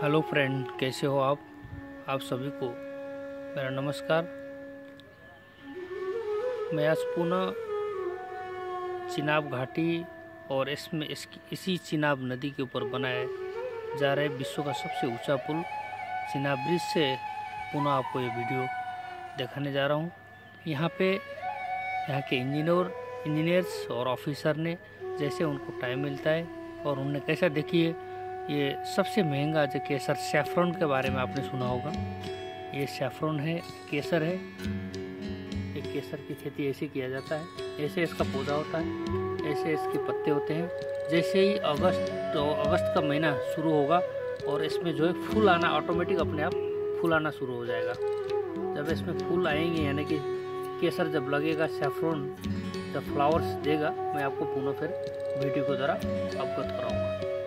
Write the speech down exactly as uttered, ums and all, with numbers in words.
Hello friend, कैसे हो आप आप सभी को मेरा नमस्कार। मैं आज पुनः चिनाब घाटी और इसमें इसकी इसी चिनाब नदी के ऊपर बनाया जा रहे विश्व का सबसे ऊंचा पुल चिनाब ब्रिज से पुनः आपको ये वीडियो दिखाने जा रहा हूँ। यहाँ पे यहाँ के इंजीनियर इंजीनियर्स और ऑफिसर ने जैसे उनको टाइम मिलता है और उनने कैसा, देखिए ये सबसे महंगा जो केसर सैफरन के बारे में आपने सुना होगा। ये सैफरन है, केसर है। ये केसर की खेती ऐसे किया जाता है, ऐसे इसका पौधा होता है, ऐसे इसके पत्ते होते हैं। जैसे ही अगस्त तो अगस्त का महीना शुरू होगा और इसमें जो है फूल आना ऑटोमेटिक अपने आप फूल आना शुरू हो जाएगा। जब इसमें फूल आएंगे यानी कि केसर जब लगेगा, सैफरन जब फ्लावर्स देगा, मैं आपको पुनः फिर वीडियो के द्वारा अवगत कराऊँगा।